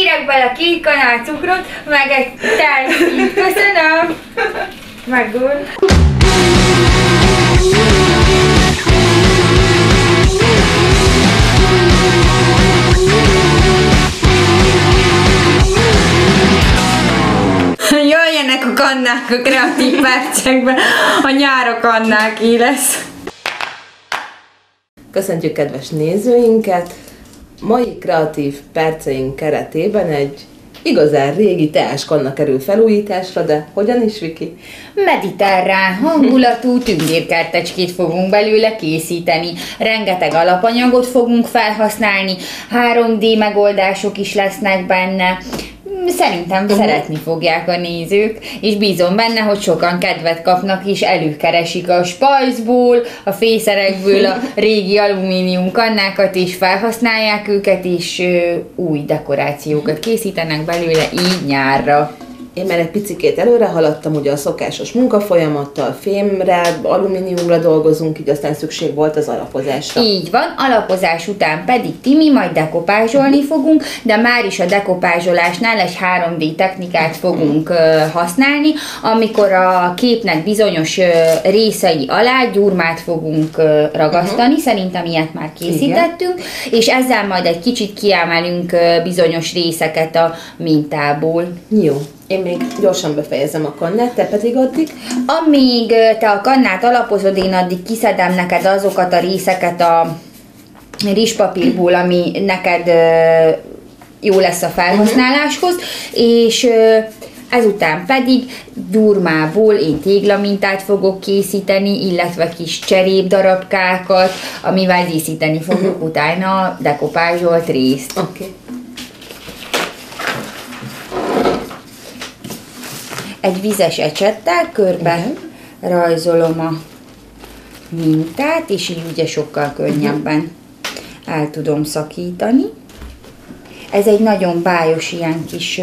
Kérek bele 2 kanál cukrot, meg egy telkit. Köszönöm. Megúr. Jöjjenek a kannák a kreatív percekbe, a nyár a kannáké lesz. Köszöntjük kedves nézőinket! Mai kreatív perceink keretében egy igazán régi teáskanna kerül felújításra, de hogyan is, Viki? Mediterrán hangulatú tündérkertecskét fogunk belőle készíteni. Rengeteg alapanyagot fogunk felhasználni, 3D megoldások is lesznek benne. Szerintem szeretni fogják a nézők, és bízom benne, hogy sokan kedvet kapnak és előkeresik a spajzból, a fészerekből a régi alumínium kannákat, és felhasználják őket, és új dekorációkat készítenek belőle így nyárra. Én már egy picikét előre haladtam, ugye a szokásos munkafolyamattal, fémre, alumíniumra dolgozunk, így aztán szükség volt az alapozásra. Így van, alapozás után pedig Timi majd dekopázsolni fogunk, de már is a dekopázsolásnál egy 3D technikát fogunk használni, amikor a képnek bizonyos részei alá gyurmát fogunk ragasztani, szerintem ilyet már készítettünk, és ezzel majd egy kicsit kiemelünk bizonyos részeket a mintából. Jó. Én még gyorsan befejezem a kannát, te pedig addig? Amíg te a kannát alapozod, én addig kiszedem neked azokat a részeket a rizspapírból, ami neked jó lesz a felhasználáshoz, és ezután pedig gyurmából én téglamintát fogok készíteni, illetve kis cserépdarabkákat, amivel díszíteni fogjuk utána a dekopázsolt részt. Okay. Egy vizes ecsettel körbe rajzolom a mintát, és így ugye sokkal könnyebben el tudom szakítani. Ez egy nagyon bájos ilyen kis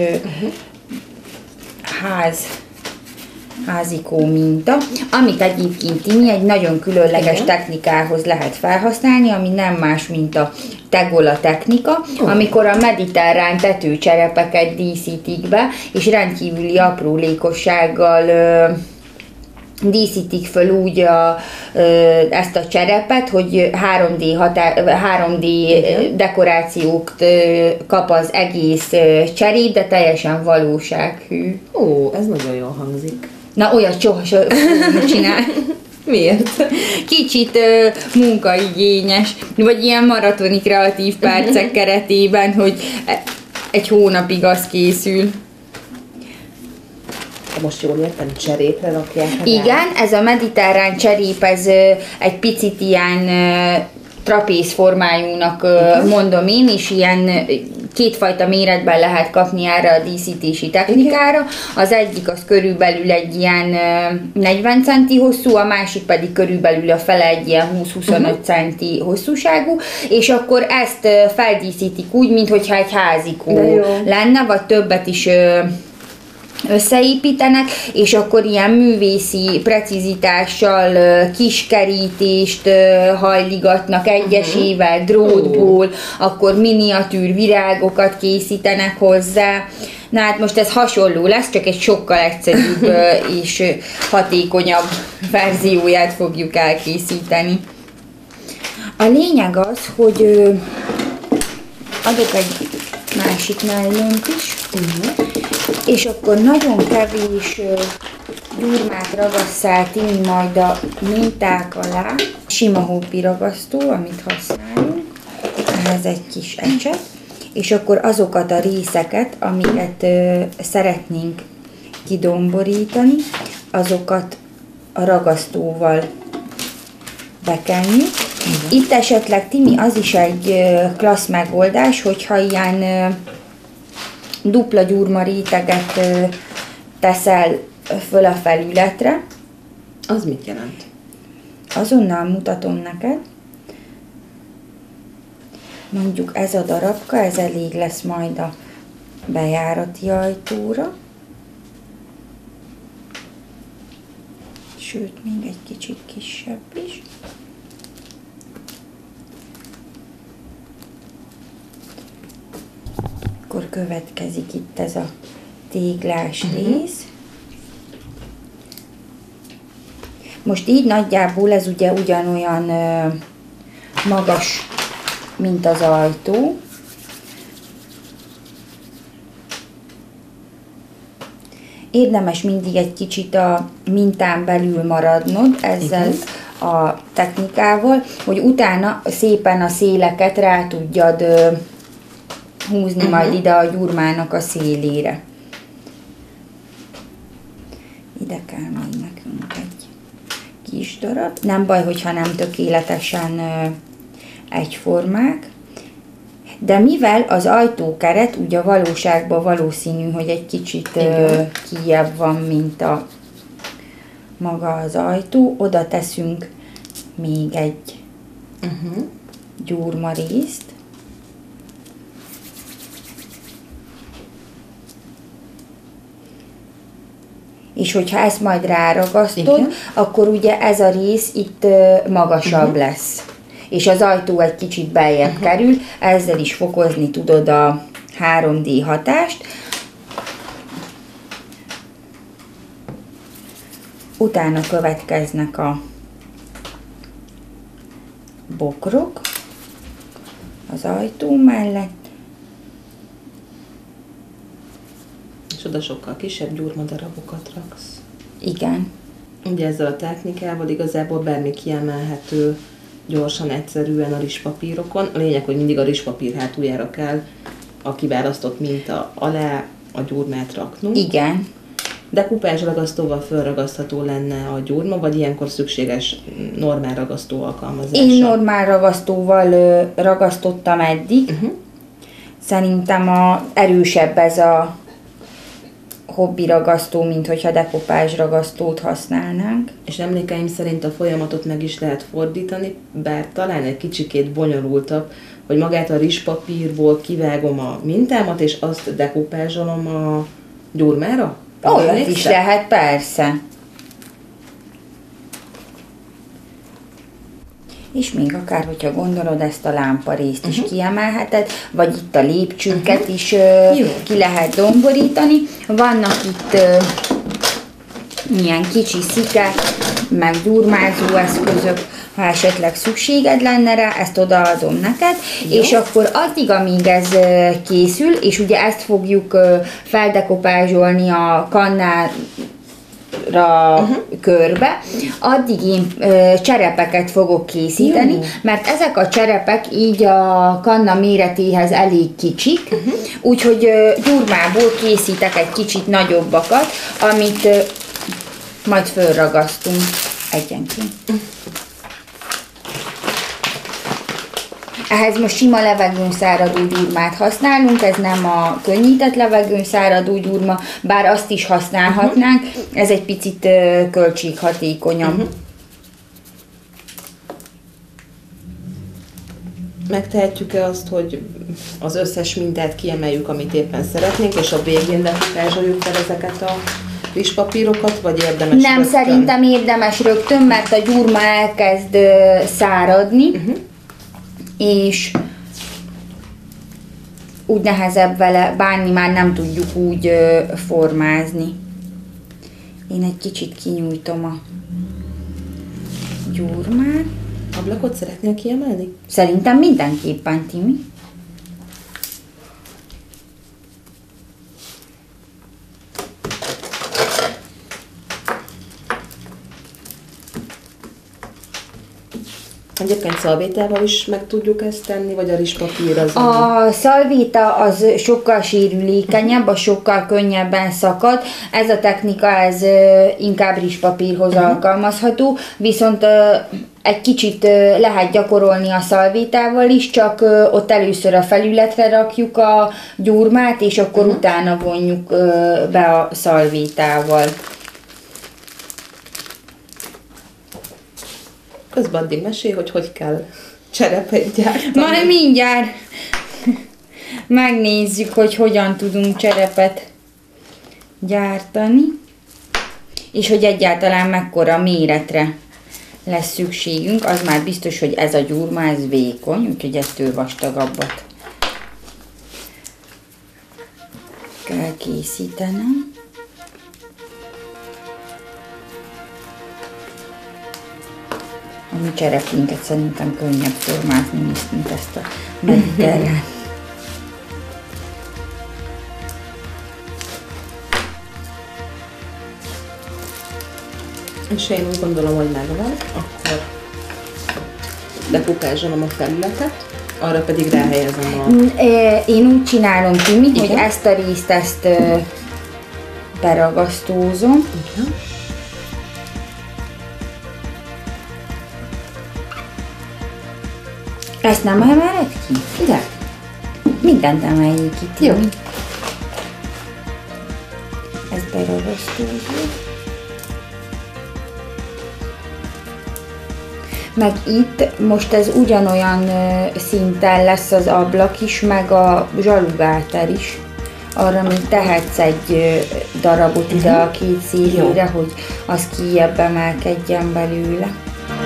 házikó minta, amit egyébként Timi egy nagyon különleges technikához lehet felhasználni, ami nem más, mint a tegola technika, amikor a mediterrán tetőcserepeket díszítik be, és rendkívüli aprólékossággal díszítik föl úgy ezt a cserepet, hogy 3D dekorációt kap az egész cserép, de teljesen valósághű. Ó, ez nagyon jól hangzik. Na, olyat soha csinál. Miért? Kicsit munkaigényes, vagy ilyen maratoni kreatív percek keretében, hogy egy hónapig az készül. Most jól értem, cserépre rakják? Igen, ez a mediterrán cserép, ez egy picit ilyen trapéz formájúnak mondom én, és ilyen kétfajta méretben lehet kapni erre a díszítési technikára. Az egyik az körülbelül egy ilyen 40 centi hosszú, a másik pedig körülbelül a fele egy ilyen 20-25 centi hosszúságú, és akkor ezt feldíszítik úgy, mintha egy házikó lenne, vagy többet is összeépítenek, és akkor ilyen művészi precizitással kis kerítést hajligatnak egyesével, drótból, akkor miniatűr virágokat készítenek hozzá. Na hát most ez hasonló lesz, csak egy sokkal egyszerűbb és hatékonyabb verzióját fogjuk elkészíteni. A lényeg az, hogy adok egy másik nájlont is, és akkor nagyon kevés gyurmát ragasszál Timi majd a minták alá. Sima hópi ragasztó, amit használunk, ehhez egy kis ecset, és akkor azokat a részeket, amiket szeretnénk kidomborítani, azokat a ragasztóval bekenjük. Itt esetleg, Timi, az is egy klassz megoldás, hogyha ilyen dupla gyurma réteget teszel föl a felületre. Az mit jelent? Azonnal mutatom neked. Mondjuk ez a darabka, ez elég lesz majd a bejárati ajtóra. Sőt, még egy kicsit kisebb is. akkor következik itt ez a téglás rész. Most így nagyjából ez ugye ugyanolyan magas, mint az ajtó. Érdemes mindig egy kicsit a mintán belül maradnod ezzel a technikával, hogy utána szépen a széleket rá tudjad húzni majd ide a gyurmának a szélére. Ide kell még nekünk egy kis darab. Nem baj, hogyha nem tökéletesen egyformák, de mivel az ajtókeret ugye a valóságban valószínű, hogy egy kicsit kijebb van, mint a maga az ajtó, oda teszünk még egy gyurma részt. És hogyha ezt majd ráragasztod, akkor ugye ez a rész itt magasabb lesz. És az ajtó egy kicsit beljebb kerül, ezzel is fokozni tudod a 3D hatást. Utána következnek a bokrok az ajtó mellett. És oda sokkal kisebb gyurmadarabokat raksz. Igen. Ugye ezzel a technikával igazából bármi kiemelhető gyorsan, egyszerűen a rizspapírokon. A lényeg, hogy mindig a rizspapír hátuljára kell a kiválasztott minta alá a gyurmát raknunk. Igen. De kupázsragasztóval fölragasztható lenne a gyurma, vagy ilyenkor szükséges normál ragasztó alkalmazása? Én normál ragasztóval ragasztottam eddig. Szerintem erősebb ez a hobbi ragasztó, mint hogyha dekopázs ragasztót használnánk. És emlékeim szerint a folyamatot meg is lehet fordítani, bár talán egy kicsikét bonyolultabb, hogy magát a rizspapírból kivágom a mintámat, és azt dekopázsolom a gyurmára? Olyat is lehet, persze. És még akár, hogyha gondolod, ezt a lámparészt is kiemelheted, vagy itt a lépcsőket is ki lehet domborítani. Vannak itt ilyen kicsi szikák, meg gyurmázó eszközök, ha esetleg szükséged lenne rá, ezt odaadom neked, és akkor addig, amíg ez készül, és ugye ezt fogjuk feldekopázsolni a kannára körbe, addig én cserepeket fogok készíteni, mert ezek a cserepek így a kanna méretéhez elég kicsik, úgyhogy gyurmából készítek egy kicsit nagyobbakat, amit majd fölragasztunk egyenként. Ehhez most sima levegőn száradó gyurmát használunk, ez nem a könnyített levegőn száradó gyurma, bár azt is használhatnánk, ez egy picit költséghatékonyabb. Megtehetjük-e azt, hogy az összes mintát kiemeljük, amit éppen szeretnénk, és a végén lekopázsoljuk fel ezeket a rizspapírokat, vagy érdemes Nem, rögtön? Szerintem érdemes rögtön, mert a gyurma elkezd száradni, és úgy nehezebb vele bánni, már nem tudjuk úgy formázni. Én egy kicsit kinyújtom a gyurmát. Ablakot szeretnél kiemelni? Szerintem mindenképpen, Timi. Egyébként szalvétával is meg tudjuk ezt tenni, vagy a rizspapír az? A szalvéta az sokkal sérülékenyebb, az sokkal könnyebben szakad. Ez a technika, ez inkább rizspapírhoz alkalmazható, viszont egy kicsit lehet gyakorolni a szalvétával is, csak ott először a felületre rakjuk a gyurmát, és akkor utána vonjuk be a szalvétával. Közben addig mesélj, hogy kell cserepet gyártani. Majd mindjárt megnézzük, hogy hogyan tudunk cserepet gyártani, és hogy egyáltalán mekkora méretre lesz szükségünk. Az már biztos, hogy ez a gyurma, ez vékony, úgyhogy ettől vastagabbat kell készítenem. A mi cserepünket szerintem könnyebb formázni, mint ezt a mediterrán. És én úgy gondolom, hogy megvan, akkor dekupázsolom a felületet, arra pedig ráhelyezem a... Én úgy csinálom, Timi, hogy Igen? ezt a részt beragasztózom. Igen. Ezt nem emeled ki? De. Mindent emeljük ki, Timi. Jó. Ezt beragasztózom. Meg itt most ez ugyanolyan szinten lesz az ablak is, meg a zsalugáter is. Arra még tehetsz egy darabot ide a két szélére, hogy az kijjebb emelkedjen belőle.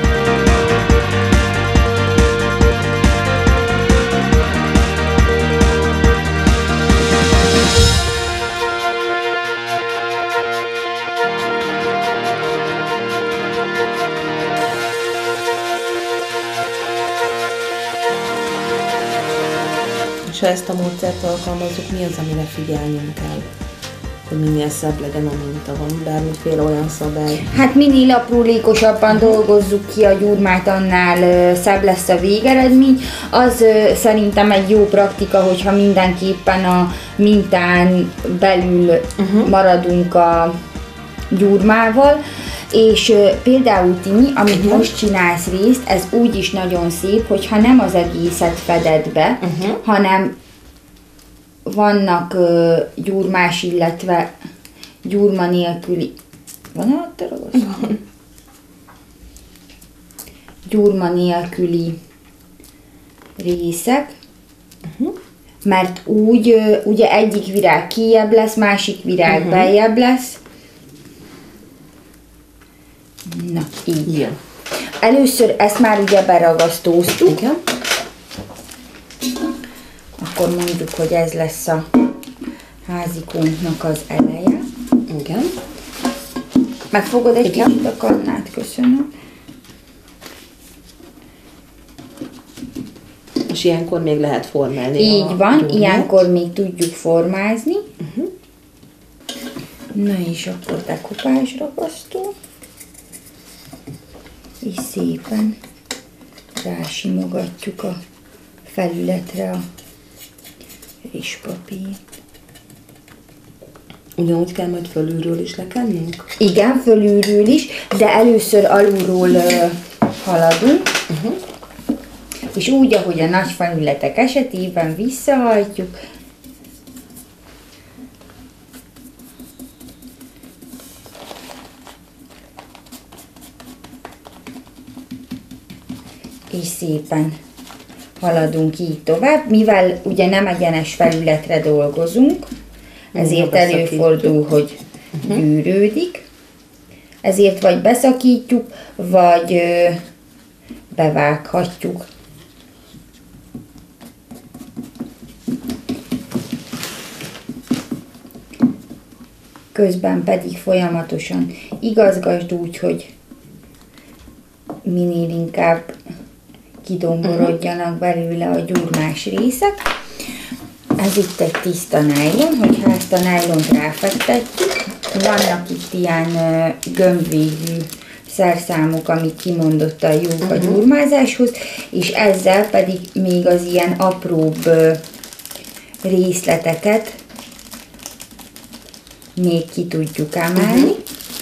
És ha ezt a módszert alkalmazzuk, mi az, amire figyelnünk kell? Hogy minél szebb legyen a minta, van bármiféle olyan szabály? Hát minél aprólékosabban dolgozzuk ki a gyurmát, annál szebb lesz a végeredmény. Az szerintem egy jó praktika, hogyha mindenképpen a mintán belül maradunk a gyurmával. És például Timi, amit most csinálsz részt, ez úgy is nagyon szép, hogyha nem az egészet feded be, hanem vannak gyurmás, illetve gyurma nélküli... Van alatt ragasztva? Gyurma nélküli részek, mert úgy ugye egyik virág kijjebb lesz, másik virág beljebb lesz. Na, így. Igen. Először ezt már ugye beragasztóztuk. Igen. Akkor mondjuk, hogy ez lesz a házikónknak az eleje. Igen. Megfogod egy kicsit a kannát, köszönöm. És ilyenkor még lehet formálni. Így van, gyurmát. ilyenkor még tudjuk formázni. Na és akkor dekupázs ragasztó. És szépen rásimogatjuk a felületre a rizspapírt. Ugyanúgy kell majd fölülről is lekennünk? Igen, fölülről is, de először alulról haladunk. És úgy, ahogy a nagy felületek esetében visszahajtjuk. És szépen haladunk így tovább, mivel ugye nem egyenes felületre dolgozunk, ezért előfordul, hogy gyűrődik, ezért vagy beszakítjuk, vagy bevághatjuk. Közben pedig folyamatosan igazgasd úgy, hogy minél inkább kidomborodjanak belőle a gyurmás részek. Ez itt egy tiszta nájlon, hogyha ezt a nájlont ráfektetjük, vannak itt ilyen gömbvégű szerszámok, amik kimondottan jók a gyurmázáshoz, és ezzel pedig még az ilyen apróbb részleteket még ki tudjuk emelni,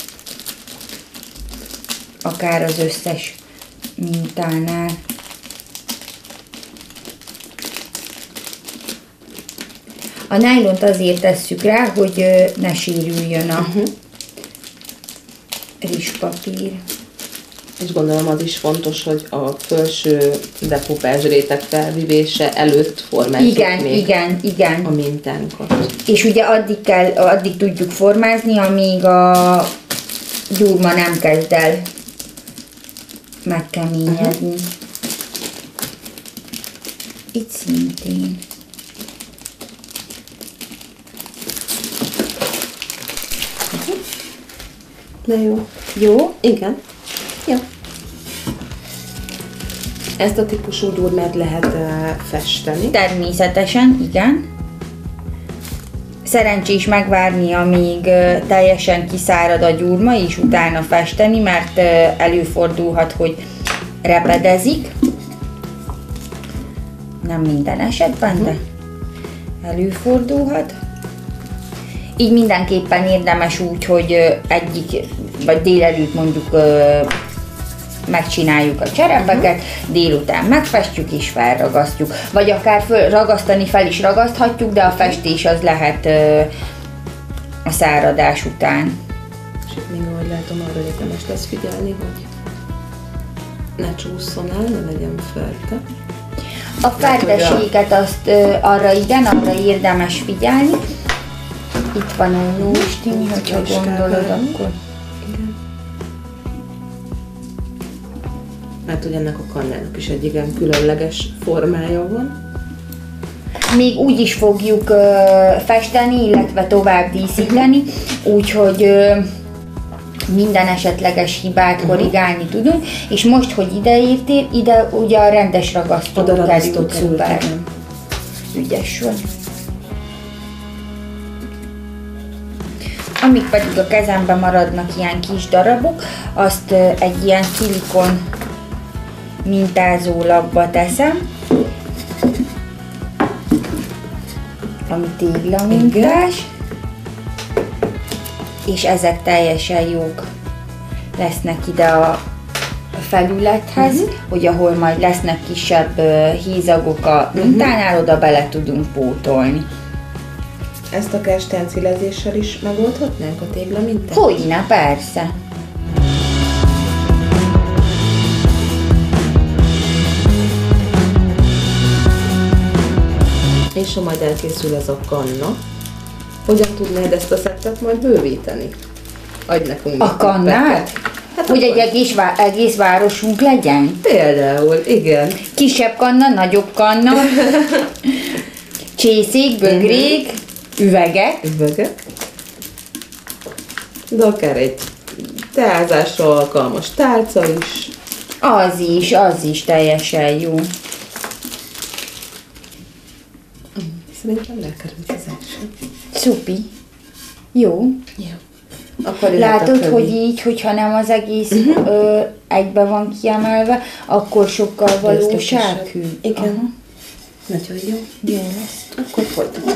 akár az összes mintánál. A nájlont azért tesszük rá, hogy ne sérüljön a rizspapír. És gondolom az is fontos, hogy a felső dekupázs réteg felvivése előtt formáljuk még igen. a mintánkat. És ugye addig tudjuk formázni, amíg a gyurma nem kezd el megkeményedni. Itt szintén. Na jó. Jó? Igen. Jó. Ezt a típusú gyurmát lehet festeni. Természetesen, igen. Szerencsés megvárni, amíg teljesen kiszárad a gyurma, és utána festeni, mert előfordulhat, hogy repedezik. Nem minden esetben, de előfordulhat. Így mindenképpen érdemes úgy, hogy egyik, vagy délelőtt mondjuk megcsináljuk a cserepeket, délután megfestjük és felragasztjuk. Vagy akár ragasztani fel is ragaszthatjuk, de a festés az lehet a száradás után. És itt még ahogy látom, arra érdemes lesz figyelni, hogy ne csúszson el, ne legyen ferde. A ferdeséget azt arra érdemes figyelni. Itt van a Jóistini, hogyha gondolod, akkor... Igen. Mert ugye ennek a kannának is egy igen különleges formája van. Még úgy is fogjuk festeni, illetve tovább díszíteni, úgyhogy minden esetleges hibát korrigálni tudunk, és most, hogy ide értél, ide ugye a rendes ragasztó került be. Ügyes vagy. Amíg pedig a kezemben maradnak ilyen kis darabok, azt egy ilyen szilikon mintázólapba teszem, ami téglamintás, és ezek teljesen jók lesznek ide a felülethez, hogy ahol majd lesznek kisebb hézagok a mintánál, oda bele tudunk pótolni. Ezt akár stencilezéssel is megoldhatnánk a téglamintát? Hogyne, persze. És ha majd elkészül ez a kanna, hogyan tudnád ezt a szettet majd bővíteni? Adj nekünk A kannát? Hát hogy akkor... egy egész városunk legyen? Például, igen. Kisebb kanna, nagyobb kanna, csészék, bögrék, üvegek. Üvegek. De akár egy teázásra alkalmas tálca is. Az is teljesen jó. Szerintem elkerült az első. Szupi. Jó. Jó. Akkor látod, hogy így, hogyha nem az egész egybe van kiemelve, akkor sokkal valósághű. Igen. Aha. Nagyon jó. Jó lesz. Akkor folytatom.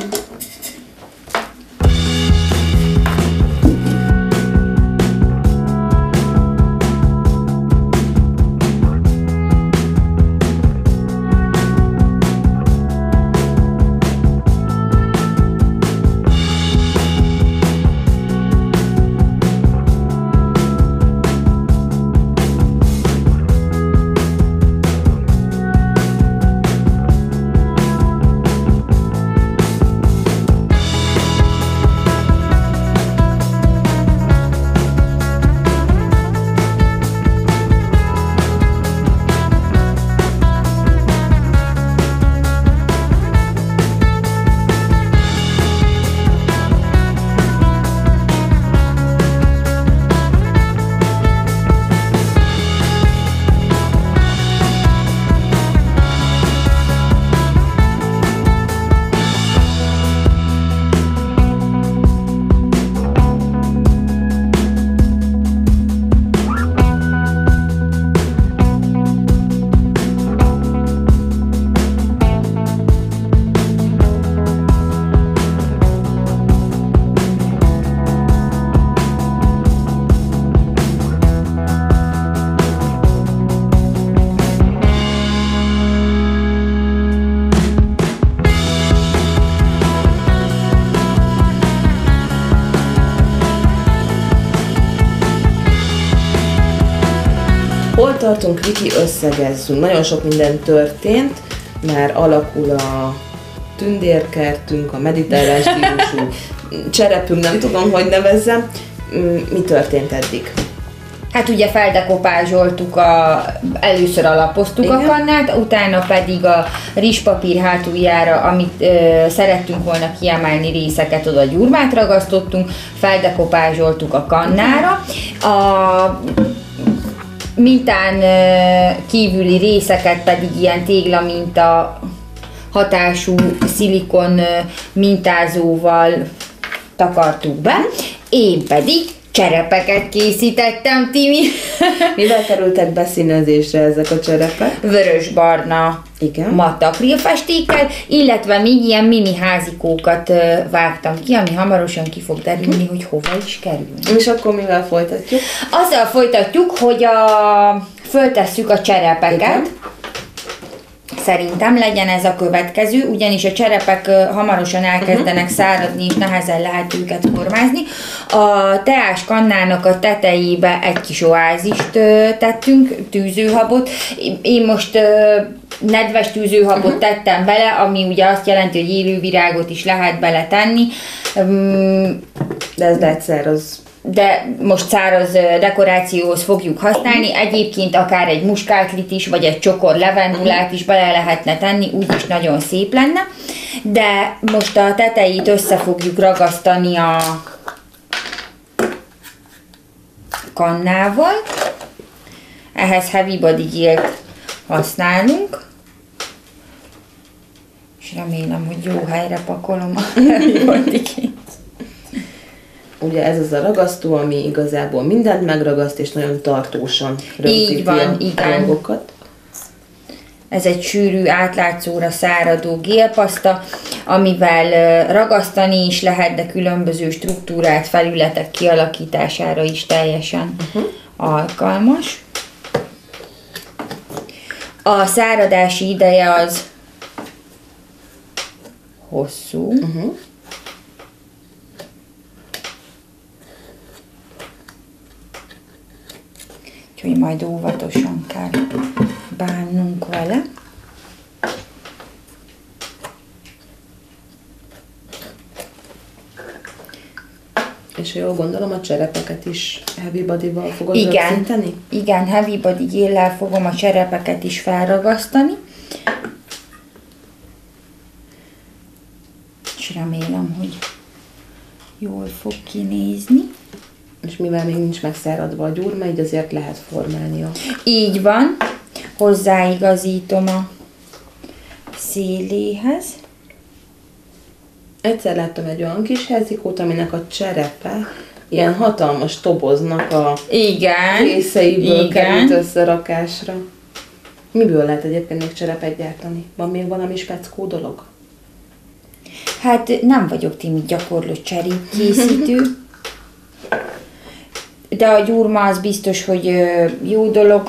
Hol tartunk, Viki, összegezzünk. Nagyon sok minden történt, már alakul a tündérkertünk, a mediterrán stílusú cserepünk, nem tudom, hogy nevezzem. Mi történt eddig? Hát ugye feldekopázsoltuk, először alapoztuk a kannát, utána pedig a rizspapír hátuljára, amit szerettünk volna kiemelni részeket, oda gyurmát ragasztottunk, feldekopázsoltuk a kannára, A mintán kívüli részeket pedig ilyen téglaminta hatású szilikon mintázóval takartuk be, én pedig cserepeket készítettem, Timi. Mivel kerültek beszínezésre ezek a cserepek? Vörös-barna matt akrilfestékkel, illetve még ilyen mini házikókat vágtam ki, ami hamarosan ki fog derülni, hogy hova is kerül. És akkor mivel folytatjuk? Azzal folytatjuk, hogy föltesszük a cserepeket. Igen. Szerintem legyen ez a következő, ugyanis a cserepek hamarosan elkezdenek száradni, és nehezen lehet őket formázni. A teás kannának a tetejébe egy kis oázist tettünk, tűzőhabot. Én most nedves tűzőhabot tettem bele, ami ugye azt jelenti, hogy élő virágot is lehet bele tenni. De ez lehet száraz. De most száraz dekorációhoz fogjuk használni, egyébként akár egy muskátlit is, vagy egy csokor levendulát is bele lehetne tenni, úgyis nagyon szép lenne. De most a tetejét össze fogjuk ragasztani a kannával. Ehhez heavy body gélt használunk. És remélem, hogy jó helyre pakolom a heavy body gélt. Ugye ez az a ragasztó, ami igazából mindent megragaszt, és nagyon tartósan rögzíti a dolgokat. Ez egy sűrű, átlátszóra száradó gélpaszta, amivel ragasztani is lehet, de különböző struktúrát, felületek kialakítására is teljesen alkalmas. A száradási ideje az hosszú. Úgyhogy majd óvatosan kell bánnunk vele. És jól gondolom, a cserepeket is heavy body-val fogod rögzíteni? Igen, heavy body géllel fogom a cserepeket is felragasztani. És remélem, hogy jól fog kinézni. És mivel még nincs megszáradva a gyurma, így azért lehet formálnia. Így van. Hozzáigazítom a széléhez. Egyszer láttam egy olyan kis házikót, aminek a cserepe ilyen hatalmas toboznak a részeiből került összerakásra. Miből lehet egyébként még cserepet gyártani? Van még valami speckó dolog? Hát nem vagyok Timi gyakorló cserépkészítő. De a gyurma az biztos, hogy jó dolog,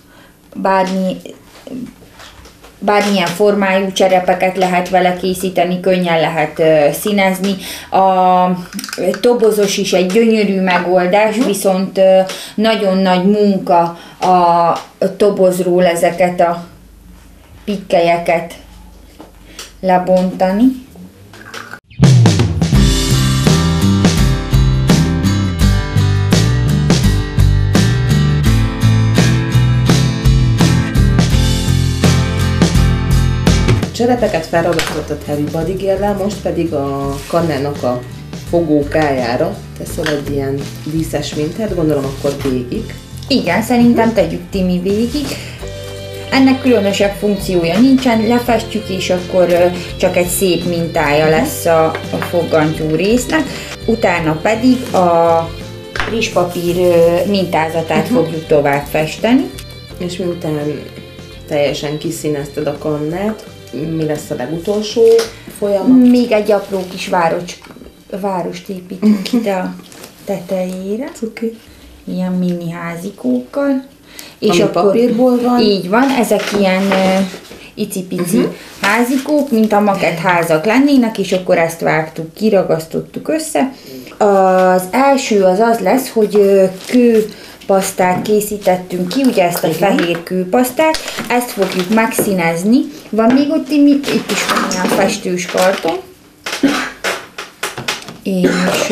bármilyen formájú cserepeket lehet vele készíteni, könnyen lehet színezni. A tobozos is egy gyönyörű megoldás, viszont nagyon nagy munka a tobozról ezeket a pikkelyeket lebontani. Cserepeket felragasztott heavy body géllel, most pedig a kannának a fogókájára teszel egy ilyen díszes mintát, gondolom akkor végig. Igen, szerintem tegyük Timi végig. Ennek különösebb funkciója nincsen, lefestjük és akkor csak egy szép mintája lesz a foggantyú résznek. Utána pedig a rizspapír mintázatát fogjuk tovább festeni. És miután teljesen kiszínezted a kannát, mi lesz a legutolsó folyamat? Még egy apró kis várost építünk ide a tetejére. Cuki. Ilyen mini házikókkal. És ami akkor papírból van? Így van, ezek ilyen icipici házikók, mint a makett házak lennének, és akkor ezt vágtuk, kiragasztottuk össze. Az első az lesz, hogy kőpasztát készítettünk ki, ugye ezt a fehér kőpasztát, ezt fogjuk megszínezni. Van még ott, itt is van ilyen festős karton. És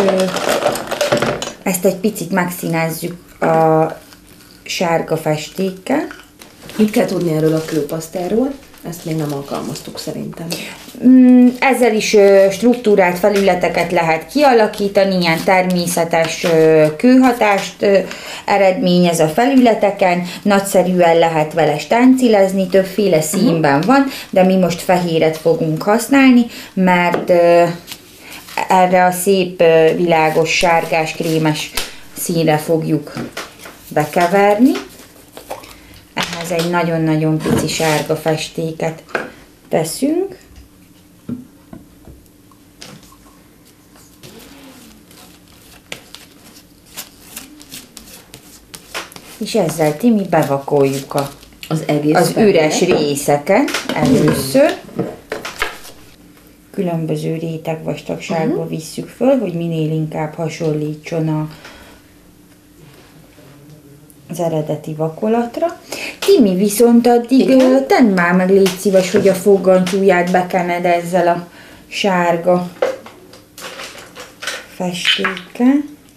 ezt egy picit megszínezzük a sárga festékkel. Mit kell tudni erről a kőpasztáról? Ezt még nem alkalmaztuk szerintem. Ezzel is struktúrált felületeket lehet kialakítani, ilyen természetes kőhatást eredményez a felületeken, nagyszerűen lehet vele stáncilezni, többféle színben van, de mi most fehéret fogunk használni, mert erre a szép világos sárgás krémes színre fogjuk bekeverni. Ehhez egy nagyon-nagyon pici sárga festéket teszünk. És ezzel, Timi, bevakoljuk az üres részeket először. Különböző réteg vastagságba visszük föl, hogy minél inkább hasonlítson az eredeti vakolatra. Timi, viszont addig tedd már meg, légy szíves, hogy a foggantyúját bekened ezzel a sárga festékkel.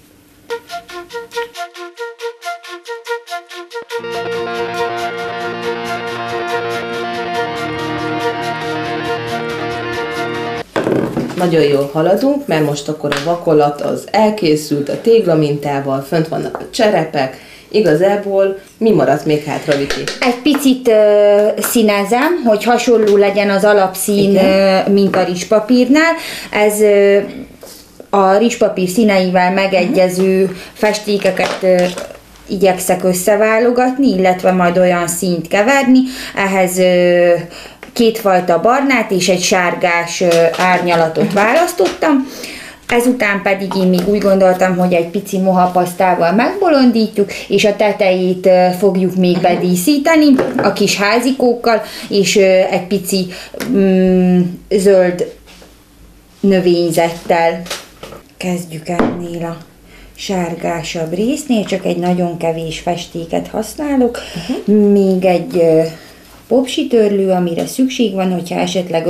Nagyon jól haladunk, mert most akkor a vakolat az elkészült a téglamintával, fönt vannak a cserepek, igazából mi maradt még hátra, Viki? Egy picit színezem, hogy hasonló legyen az alapszín, mint a rizspapírnál. Ez a rizspapír színeivel megegyező festékeket igyekszek összeválogatni, illetve majd olyan színt keverni. Ehhez kétfajta barnát és egy sárgás árnyalatot választottam. Ezután pedig én még úgy gondoltam, hogy egy pici mohapasztával megbolondítjuk, és a tetejét fogjuk még bedíszíteni a kis házikókkal, és egy pici zöld növényzettel. Kezdjük ennél a sárgásabb résznél, csak egy nagyon kevés festéket használok. Még egy popsitörlő, amire szükség van, hogyha esetleg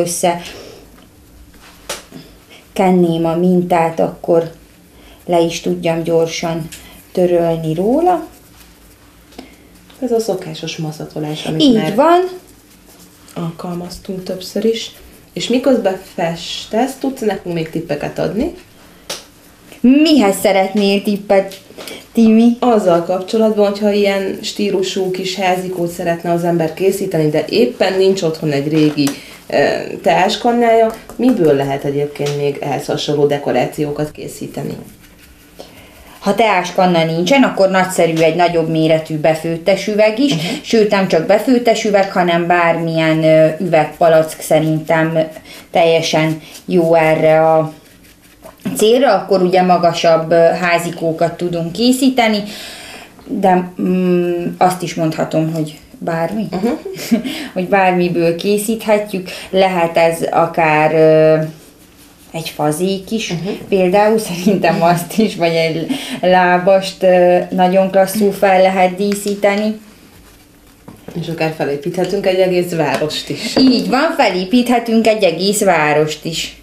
kenném a mintát, akkor le is tudjam gyorsan törölni róla. Ez a szokásos maszatolás, amit így már van. alkalmaztunk többször is. És miközben festesz, tudsz nekünk még tippeket adni? Mihez szeretnél tippet, Timi? Azzal kapcsolatban, hogyha ilyen stílusú kis házikót szeretne az ember készíteni, de éppen nincs otthon egy régi teáskannája, miből lehet egyébként még ehhez hasonló dekorációkat készíteni? Ha teáskanna nincsen, akkor nagyszerű egy nagyobb méretű befőttes üveg is, sőt nem csak befőttes üveg, hanem bármilyen üvegpalack szerintem teljesen jó erre a célra, akkor ugye magasabb házikókat tudunk készíteni, de azt is mondhatom, hogy bármi, hogy bármiből készíthetjük, lehet ez akár egy fazék is, például szerintem azt is, vagy egy lábast nagyon klasszul fel lehet díszíteni. És akár felépíthetünk egy egész várost is. Így van, felépíthetünk egy egész várost is.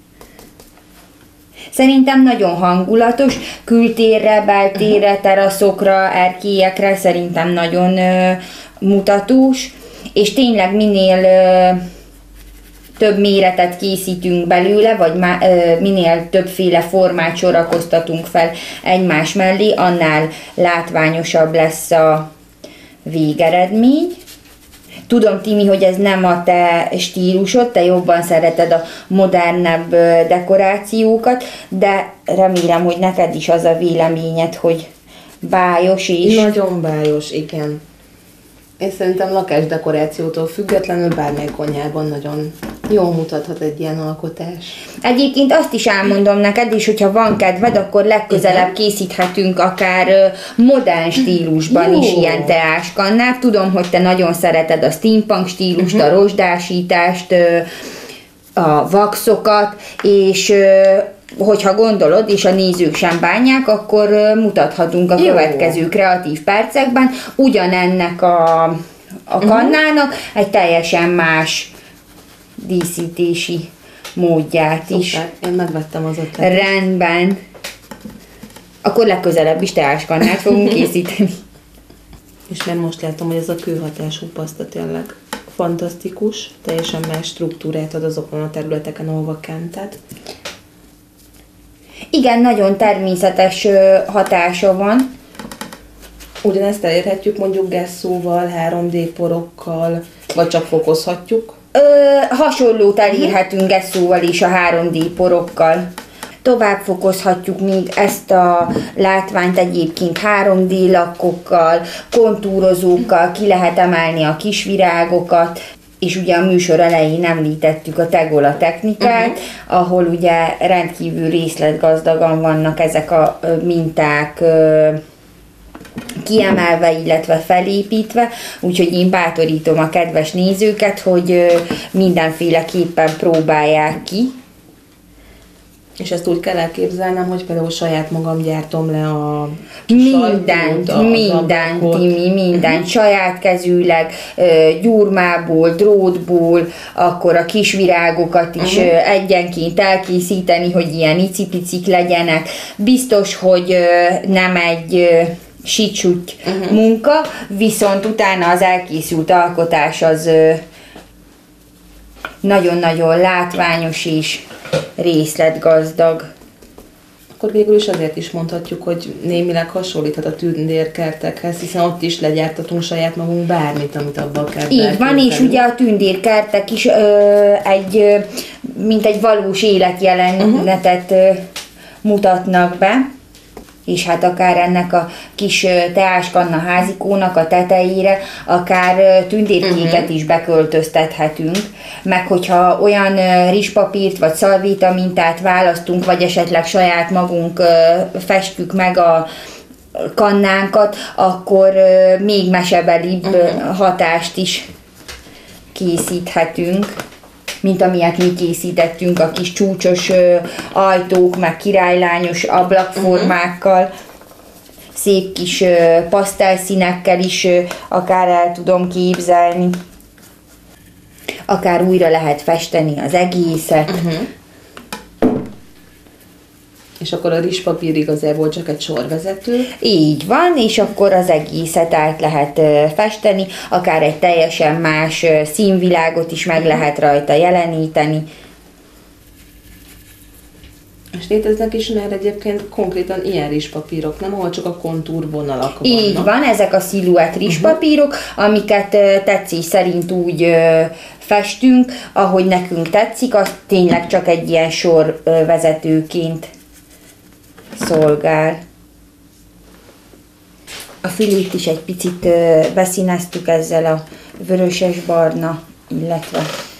Szerintem nagyon hangulatos, kültérre, beltérre, teraszokra, erkélyekre szerintem nagyon mutatós, és tényleg minél több méretet készítünk belőle, vagy minél többféle formát sorakoztatunk fel egymás mellé, annál látványosabb lesz a végeredmény. Tudom, Timi, hogy ez nem a te stílusod, te jobban szereted a modernebb dekorációkat, de remélem, hogy neked is az a véleményed, hogy bájos és... Nagyon bájos, igen. Én szerintem lakásdekorációtól függetlenül bármely konyhában nagyon jól mutathat egy ilyen alkotás. Egyébként azt is elmondom neked, és hogyha van kedved, akkor legközelebb készíthetünk akár modern stílusban is ilyen teáskannát. Tudom, hogy te nagyon szereted a steampunk stílust, a rozsdásítást, a vaxokat, és hogyha gondolod, és a nézők sem bánják, akkor mutathatunk a következő kreatív percekben ugyanennek a kannának egy teljesen más díszítési módját is. Szuper, én megvettem az ötletet. Rendben. Akkor legközelebb is teáskannát fogunk készíteni. És mert most látom, hogy ez a kőhatású paszta tényleg fantasztikus, teljesen más struktúrát ad azokon a területeken, ahova kented. Igen, nagyon természetes hatása van. Ugyanezt elérhetjük mondjuk gesszóval, 3D porokkal, vagy csak fokozhatjuk? Hasonlót elérhetünk gesszóval és a 3D porokkal. Tovább fokozhatjuk még ezt a látványt egyébként 3D lakkokkal, kontúrozókkal, ki lehet emelni a kis virágokat, és ugye a műsor elején említettük a tegola technikát, ahol ugye rendkívül részletgazdagan vannak ezek a minták kiemelve, illetve felépítve, úgyhogy én bátorítom a kedves nézőket, hogy mindenféleképpen próbálják ki. És ezt úgy kell elképzelnem, hogy például saját magam gyártom le a mindent, saját kezűleg, gyurmából, drótból, akkor a kis virágokat is egyenként elkészíteni, hogy ilyen icipicik legyenek. Biztos, hogy nem egy sicsúgy munka, viszont utána az elkészült alkotás az nagyon-nagyon látványos és részletgazdag. Akkor végül is azért is mondhatjuk, hogy némileg hasonlíthat a tündérkertekhez, hiszen ott is legyártatunk saját magunk bármit, amit abban kell. Így van, és ugye a tündérkertek is mint egy valós életjelenetet mutatnak be, és hát akár ennek a kis teáskanna házikónak a tetejére, akár tündérkéket is beköltöztethetünk, meg hogyha olyan rizspapírt vagy szalvéta mintát választunk, vagy esetleg saját magunk festjük meg a kannánkat, akkor még mesebelibb hatást is készíthetünk, mint amilyet mi készítettünk a kis csúcsos ajtók, meg királylányos ablakformákkal, szép kis pasztelszínekkel is akár el tudom képzelni. Akár újra lehet festeni az egészet. És akkor a rizspapír igazából csak egy sorvezető. Így van, és akkor az egészet át lehet festeni, akár egy teljesen más színvilágot is meg lehet rajta jeleníteni. És léteznek is már egyébként konkrétan ilyen rizspapírok, nem? Ahol csak a kontúrvonalak vannak. Így van, ezek a sziluett rizspapírok, amiket tetszés szerint úgy festünk, ahogy nekünk tetszik, az tényleg csak egy ilyen sorvezetőként szolgál. A fülét is egy picit beszíneztük ezzel a vöröses-barna, illetve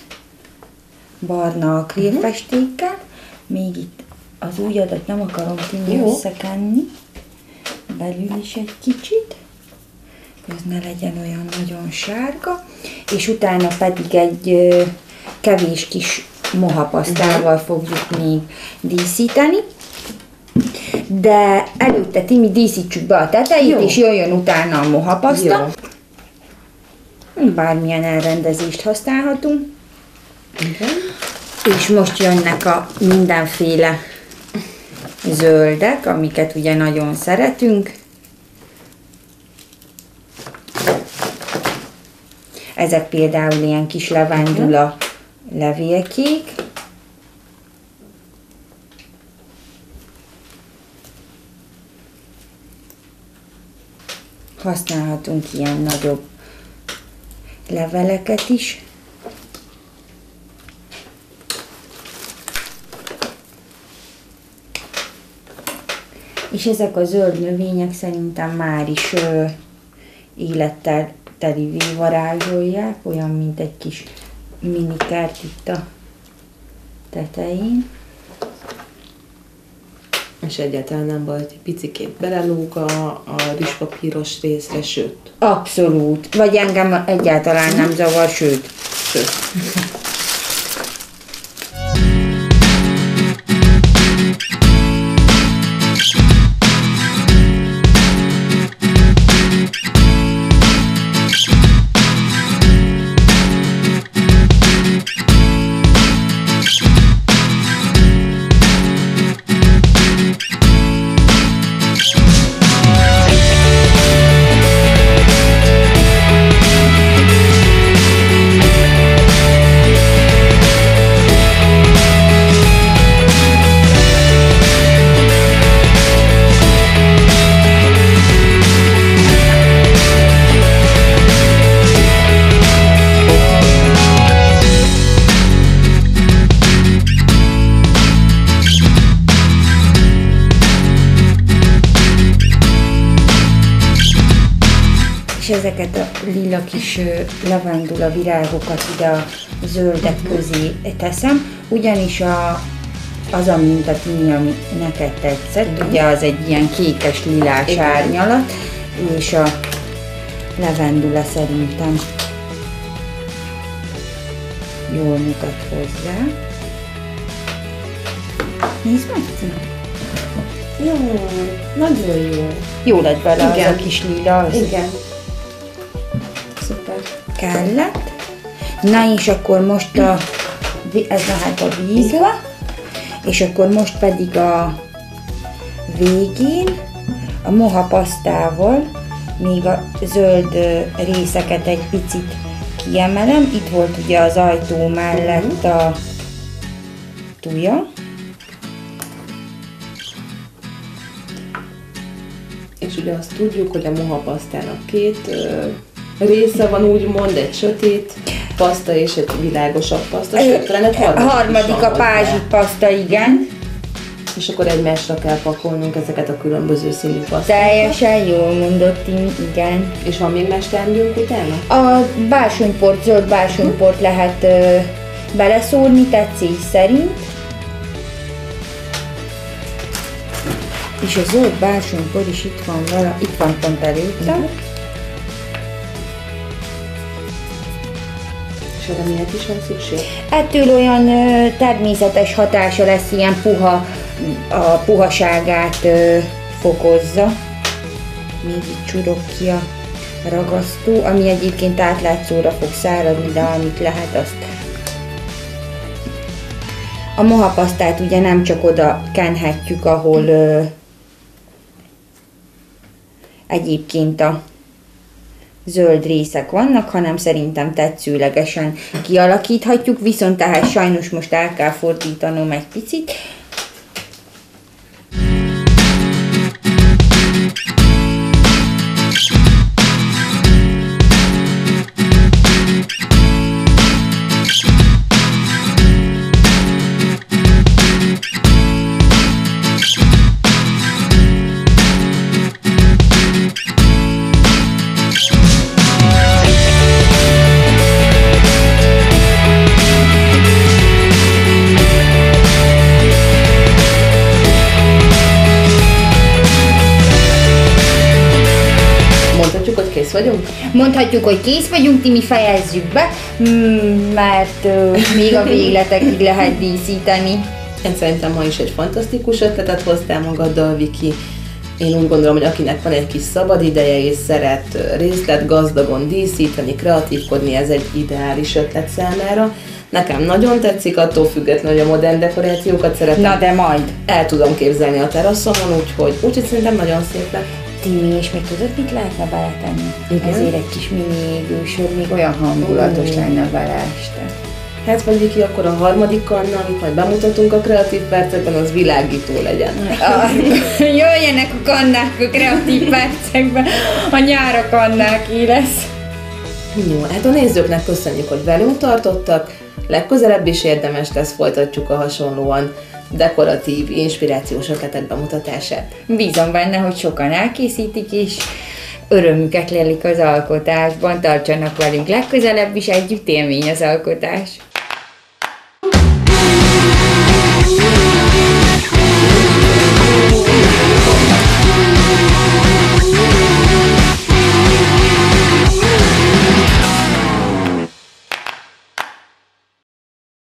barna akrélfestékkel. Még itt az ujjadat nem akarom tudni összekenni, belül is egy kicsit, ez ne legyen olyan nagyon sárga, és utána pedig egy kevés kis mohapasztával fogjuk még díszíteni. De előtte, Timi, díszítsük be a tetejét, és jöjjön utána a mohapaszta. Bármilyen elrendezést használhatunk. És most jönnek a mindenféle zöldek, amiket ugye nagyon szeretünk. Ezek például ilyen kis levendula levélkék. Használhatunk ilyen nagyobb leveleket is. És ezek a zöld növények szerintem már is élettel telivé varázsolják, olyan, mint egy kis mini kert itt a tetején. És egyáltalán nem baj, hogy egy picikét belelóg a rizspapíros részre, sőt. Abszolút. Vagy engem egyáltalán nem zavar, sőt. ezeket a lila kis lavandula virágokat ide a zöldek közé teszem, ugyanis az a minta, Timi, ami neked tetszett, ugye az egy ilyen kékes lilás árnyalat, és a lavandula szerintem jól mutat hozzá. Nézd meg, Timi! Jó, nagyon jó. Jó lett vele az a kis lila. Az igen. Szuper. Kellett. Na és akkor most ez mehet a vízbe, és akkor most pedig a végén a moha pasztával még a zöld részeket egy picit kiemelem. Itt volt ugye az ajtó mellett a tuja. És ugye azt tudjuk, hogy a mohapasztának két része van, úgymond, egy sötét paszta és egy világosabb paszta, sőt, talán egy harmadik a pázsi paszta, igen. És akkor egymásra kell pakolnunk ezeket a különböző színű pasztákat. Teljesen jól mondott, Timi, igen. És van még más teendőnk utána? A bársonyport, zöld bársonyport lehet beleszórni tetszés szerint. És a zöld bársonykor is itt van pont előttem. És erre miért is van szükség? Ettől olyan természetes hatása lesz, ilyen puha, a puhaságát fokozza. Még itt csurog ki a ragasztó, ami egyébként átlátszóra fog száradni, de amit lehet, azt. A mohapasztát ugye nem csak oda kenhetjük, ahol egyébként a zöld részek vannak, hanem szerintem tetszőlegesen kialakíthatjuk, viszont tehát sajnos most el kell fordítanom egy picit. Vagyunk? Mondhatjuk, hogy kész vagyunk, Timi, fejezzük be, mert még a végletekig lehet díszíteni. Én szerintem ma is egy fantasztikus ötletet hoztál magaddal, Viki. Én úgy gondolom, hogy akinek van egy kis szabad ideje és szeret részletgazdagon díszíteni, kreatívkodni, ez egy ideális ötlet számára. Nekem nagyon tetszik, attól függetlenül, hogy a modern dekorációkat szeretem. Na de majd. El tudom képzelni a teraszomon, úgyhogy szerintem nagyon szép lett. Timi, és még tudod, mit lehetne beletenni? Ezért egy kis mini égősor, még olyan hangulatos lenne vele este. Hát vagy Viki, akkor a harmadik kanna, amit majd bemutatunk a kreatív percekben, az világító legyen. Jöjjenek a kannák a kreatív percekben, a nyár a kannáké lesz. Jó, hát a nézőknek köszönjük, hogy velünk tartottak. Legközelebb is érdemes lesz, folytatjuk a hasonlóan dekoratív, inspirációs ötletek bemutatását. Bízom benne, hogy sokan elkészítik, és örömüket lelik az alkotásban. Tartsanak velünk legközelebb is, együtt élmény az alkotás.